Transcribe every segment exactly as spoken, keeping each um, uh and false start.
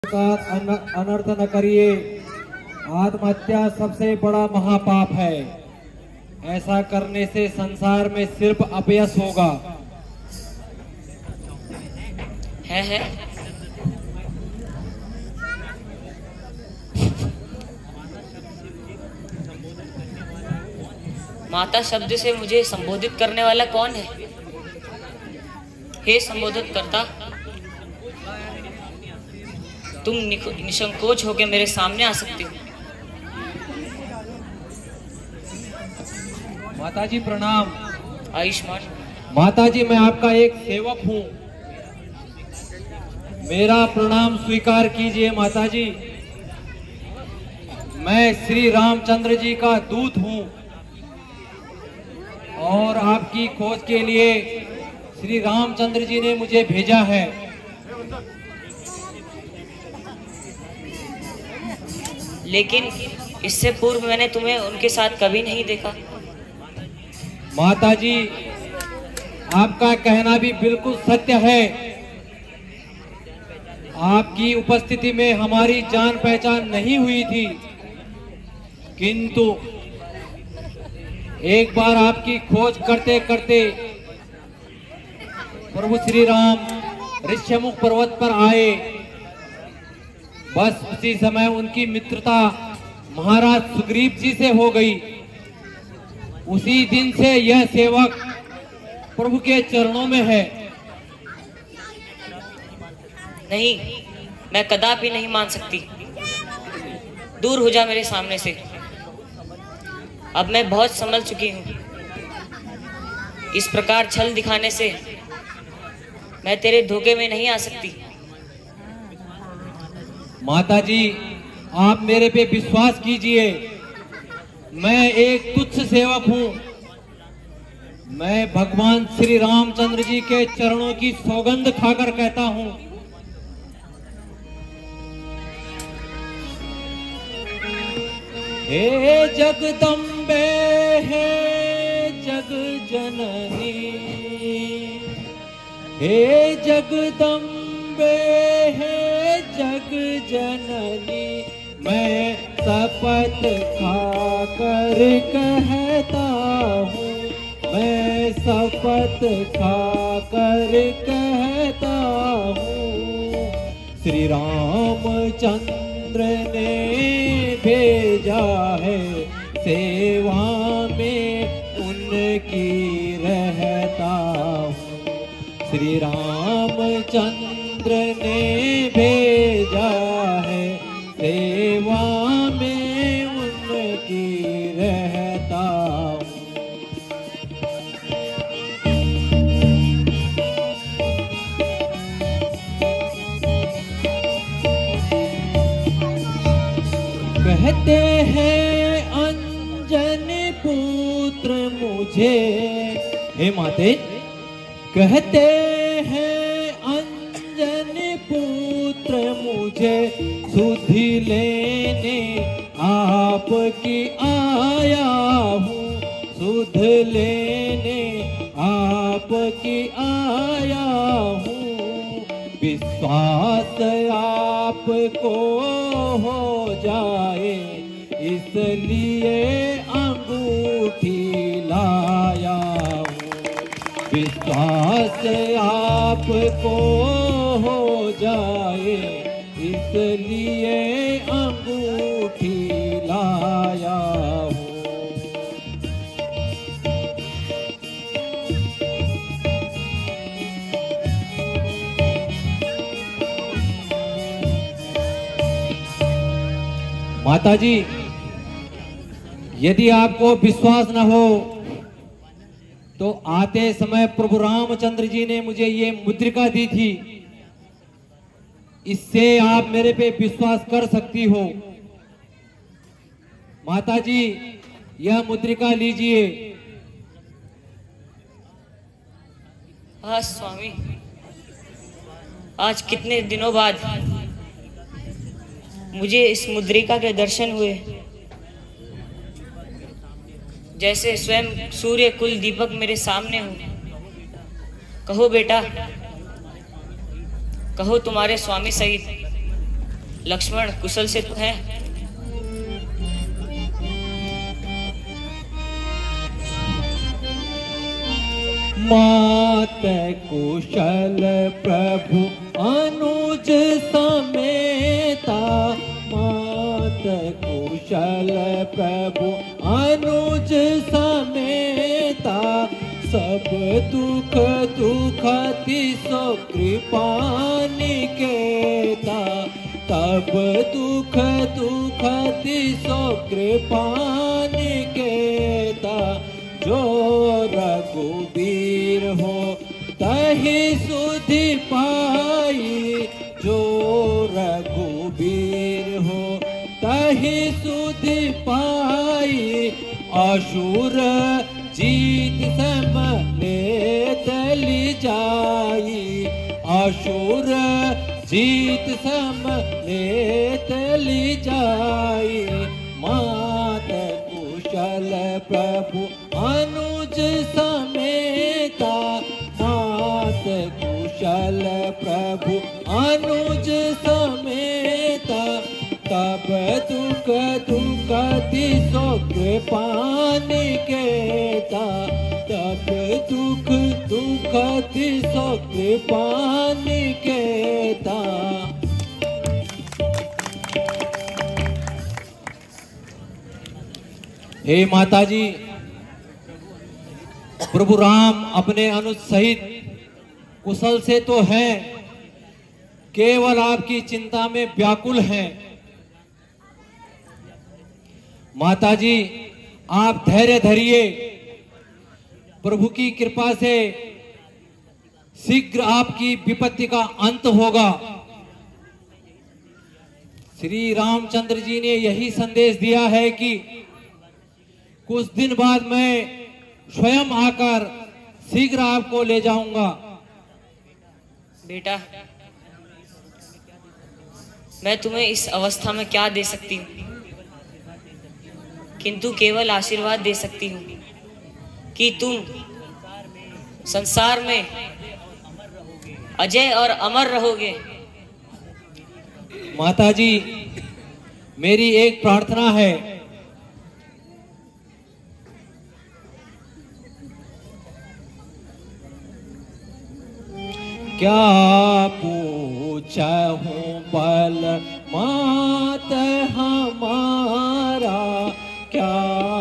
प्रकार अनर्थ न करिए। आत्महत्या सबसे बड़ा महापाप है। ऐसा करने से संसार में सिर्फ अपयश होगा। है है माता शब्द से मुझे संबोधित करने वाला कौन है? हे संबोधित करता, तुम निसंकोच होकर मेरे सामने आ सकती हो। माताजी प्रणाम। आयुष्मान। माताजी मैं आपका एक सेवक हूँ, मेरा प्रणाम स्वीकार कीजिए। माताजी मैं श्री रामचंद्र जी का दूत हूँ और आपकी खोज के लिए श्री रामचंद्र जी ने मुझे भेजा है। लेकिन इससे पूर्व मैंने तुम्हें उनके साथ कभी नहीं देखा। माताजी आपका कहना भी बिल्कुल सत्य है। आपकी उपस्थिति में हमारी जान पहचान नहीं हुई थी, किंतु एक बार आपकी खोज करते करते प्रभु श्री राम ऋष्यमुख पर्वत पर आए। बस उसी समय उनकी मित्रता महाराज सुग्रीव जी से हो गई। उसी दिन से यह सेवक प्रभु के चरणों में है। नहीं, मैं कदापि नहीं मान सकती। दूर हो जा मेरे सामने से। अब मैं बहुत संभल चुकी हूँ। इस प्रकार छल दिखाने से मैं तेरे धोखे में नहीं आ सकती। माताजी आप मेरे पे विश्वास कीजिए। मैं एक तुच्छ सेवक हूँ। मैं भगवान श्री रामचंद्र जी के चरणों की सौगंध खाकर कहता हूँ, हे जगदम्बे हे जग जननी, हे जगदम्बे हे जग जननी, मैं शपथ खाकर कहता हूँ, मैं शपथ खाकर कहता हूँ, श्री रामचंद्र ने भेजा है, सेवा में उनकी रहता हूँ, श्री रामचंद्र ने भेजा है, सेवा में उनकी रहता हूँ। कहते हैं अंजन पुत्र मुझे, हे माते, कहते हैं अंजन पुत्र मुझे, सुधि लेने आपकी आया हूँ, सुध लेने आपकी आया हूँ, विश्वास आपको हो जाए इसलिए अंगूठी लाया हूँ, विश्वास आपको हो जाए इसलिए अंगूठी लाया हूँ। माताजी यदि आपको विश्वास न हो तो आते समय प्रभु रामचंद्र जी ने मुझे ये मुद्रिका दी थी, इससे आप मेरे पे विश्वास कर सकती हो। माताजी यह मुद्रिका लीजिए। हाँ स्वामी, आज कितने दिनों बाद मुझे इस मुद्रिका के दर्शन हुए। जैसे स्वयं सूर्य कुल दीपक मेरे सामने हो। कहो बेटा, कहो तुम्हारे स्वामी सहित लक्ष्मण कुशल से तो है? मात कुशल प्रभु अनुज समेता, मात कुशल प्रभु अनुज समेता, सब दुख दुखति सो कृपा निकेता, तब दुख दुखति सो कृपा निकेता, जो रघुबीर हो तहि सुधि पाई, जो रघुबीर हो तहि सुधि पाई, असुर जीत सम ले चली जाई, असुर जीत सम ले चली जाई, मात कुशल प्रभु अनुज समेता, मात कुशल प्रभु अनुज समेता, तब दुख दुखति सो कृपा निकेता, तब दुख दुखति सो कृपा निकेता। हे माता जी, प्रभु राम अपने अनुज सहित कुशल से तो हैं, केवल आपकी चिंता में व्याकुल हैं। माता जी, आप धैर्य धरिए, प्रभु की कृपा से शीघ्र आपकी विपत्ति का अंत होगा। श्री रामचंद्र जी ने यही संदेश दिया है कि कुछ दिन बाद मैं स्वयं आकर शीघ्र आपको ले जाऊंगा। बेटा, मैं तुम्हें इस अवस्था में क्या दे सकती हूँ, किंतु केवल आशीर्वाद दे सकती हूँ कि तुम संसार में अजय और अमर रहोगे। माता जी, मेरी एक प्रार्थना है, क्या पूछहूँ बल मात हमारा, क्या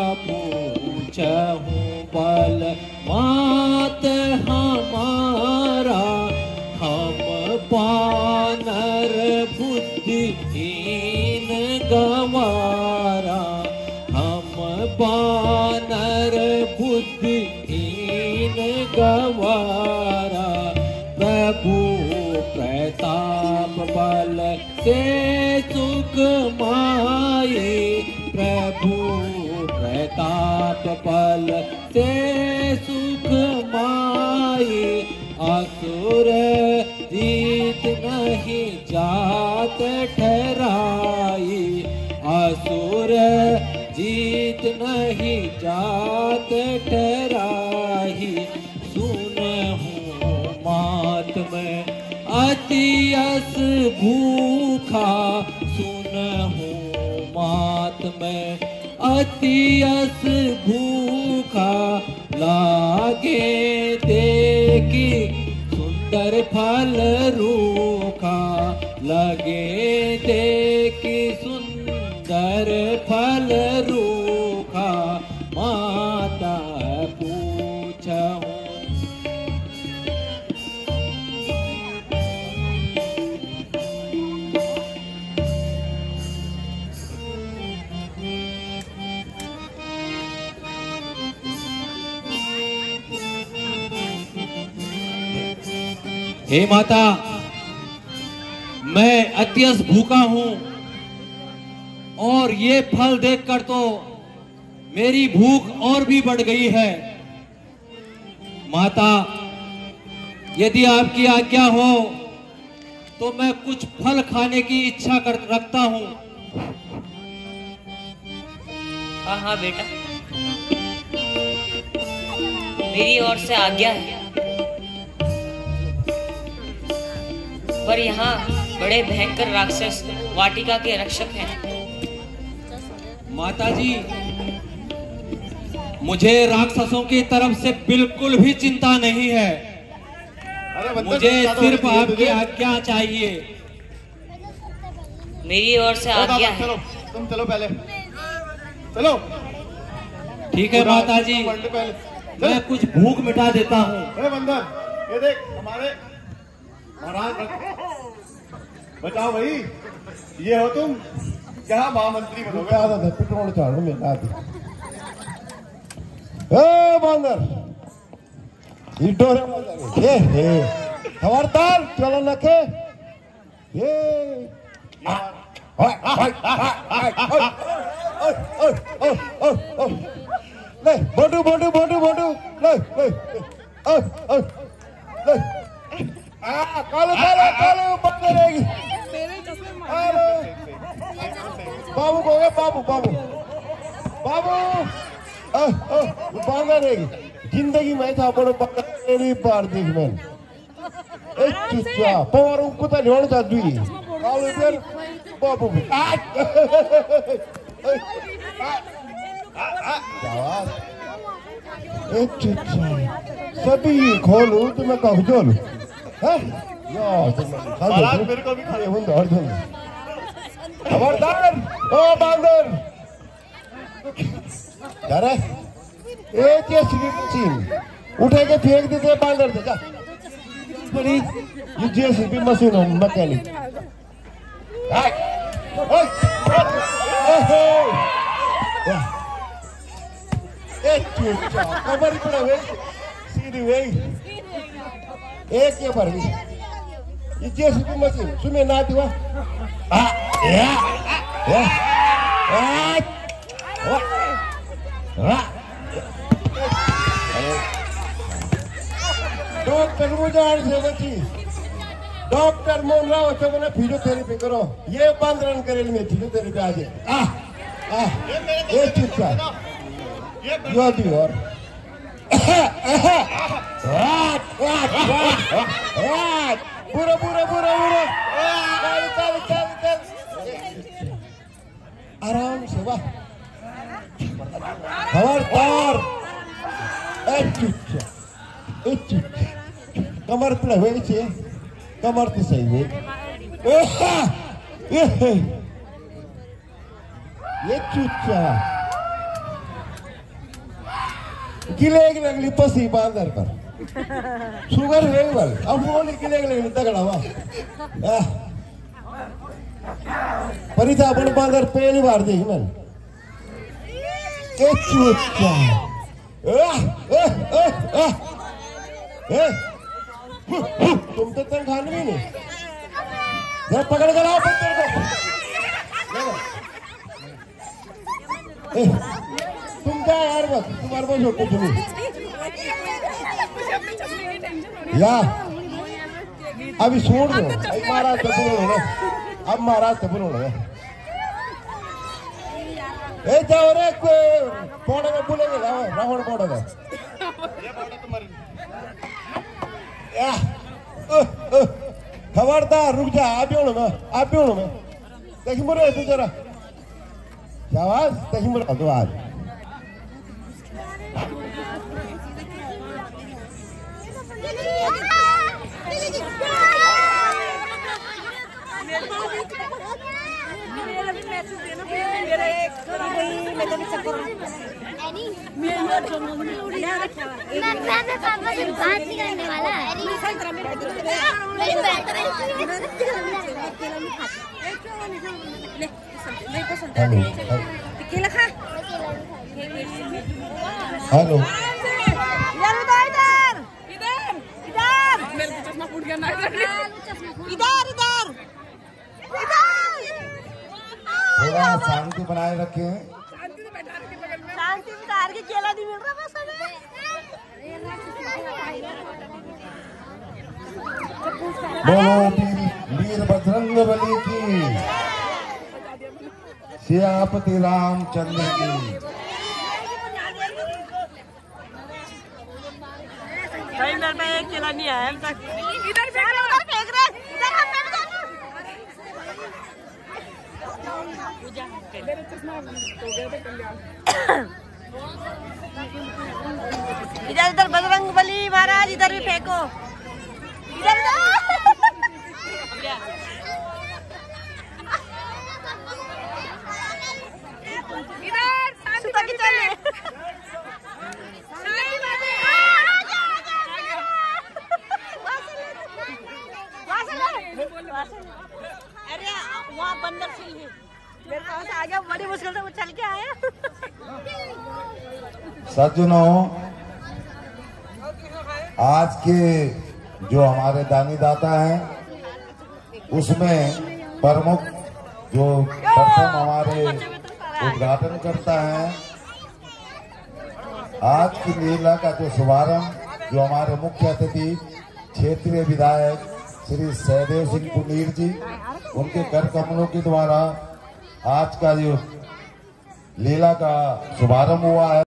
पूछहूँ बल मात हमारा, हम बानर बुद्धिहीन गंवारा, हम बानर बुद्धिहीन गंवारा, प्रभु प्रताप बल से सुख माये, प्रभु प्रताप बल से सुख माये, असुर जीत नहीं जात ठहराई, असुर जीत नहीं जात ठहराई, सुनहूँ मात में अति अस भूखा, सुनहूँ मात में अति अस भूखा, लागे देखी सुंदर फल रूखा, लगे देखी सुंदर फल रूखा, माता पूछहूँ। हे माता, मैं अत्यंत भूखा हूं और ये फल देखकर तो मेरी भूख और भी बढ़ गई है। माता, यदि आपकी आज्ञा हो तो मैं कुछ फल खाने की इच्छा कर रखता हूं। हाँ हाँ बेटा, मेरी ओर से आज्ञा है, पर यहाँ बड़े भयंकर राक्षस वाटिका के रक्षक हैं। माताजी, मुझे राक्षसों की तरफ से बिल्कुल भी चिंता नहीं है। मुझे सिर्फ आपकी आज्ञा चाहिए। मेरी ओर से आज्ञा है। चलो, तुम चलो पहले, चलो। ठीक है माताजी, मैं कुछ भूख मिटा देता हूँ। अरे बंदर, ये देख हमारे महाराज, बचाओ भाई, ये हो तुम, क्या महामंत्री बनोगे? आधा था पेट्रोल चाड़ मेरा ए बंदर, ये डोरे ये हे खबरदार, चलो न के ये ले बोटू बोटू बोटू बोटू ले ले ले आ कालो कालो कालो बंदर रहेगी। हेलो बाबू को गए, बाबू बाबू बाबू आ आ बंदर रहेगी। जिंदगी में था बड़ो पहली बार देख मैंने एक चुच्चा पवार को तो ढोल जा दुई कालो फिर बाबू एक चुच्चा सभी खोलू तो मैं कहूँ जोलू है यार मेरे को भी खाए बंद और जोलू खबरदार ओ बंदर यारे एक ये मशीन उठे के फेंक देते बंदर से जा बड़ी ये जेसीबी मशीन हो मैकेनिक एक चुच्चा कमर पड़ा हुए सीधी हुई एक के पर भी ये जेसीबी मशीन सुने ना दिवा आ या या आ डॉक्टर मुझार से बची डॉक्टर मोहन राव से मैंने फिजियोथेरेपी करो ये बंद रन करेल में फिजियोथेरेपी आज आ आ ये चुच्चा यो दी और पूरा पूरा पूरा पूरा चल चल चल चल आराम से वाह खबरदार एक चुच्चा एक चुच्चा कमर पे हुए छे कमर तो सही हुई ये ये चुच्चा गिले लगली पसी बांदर पर शुगर है वाल अब वो गिले लगली तगड़ा हुआ परिता अपन बांदर पहली बार देखी मैंने एक चुच्चा तुम तो तन खाने में नहीं यार पकड़ कर आओ पत्थर को तुम क्या यार बस तुम्हारे पास हो कुछ नहीं या अभी छोड़ दो अभी महाराज तब बोलो अब महाराज तब बोलो ए जाओ रे पौड़े में बोलेंगे जाओ रावण पौड़े में खबरदार रुक जा आप भी मैं आप भी मैं देखी मोरे तू जरा आवाज देखी मोरे तो आज पापा से बात नहीं करने वाला हेलो थोड़ा शांति बनाए रखे शांति बितार के केला नहीं मिल रहा बस बोलो वीर बजरंग बली की सियापति रामचंद्र की कहीं मेरे पे एक केला नहीं आया इधर फेंक रहे उधर फेंक रहे इधर हम इधर इधर बजरंग बली महाराज, इधर भी फेंको, इधर सुता की चले। अरे वहाँ बंदर सिल है, मेरे पास आ गया, बड़ी मुश्किल से वो चल के आया। सज्जनों, आज के जो हमारे दानी दाता हैं उसमें प्रमुख जो प्रथम हमारे उद्घाटन करता है आज की लीला का जो शुभारंभ जो हमारे मुख्य अतिथि क्षेत्रीय विधायक श्री सहदेव सिंह पुनीर जी, उनके कर कमलों के द्वारा आज का जो लीला का शुभारंभ हुआ है।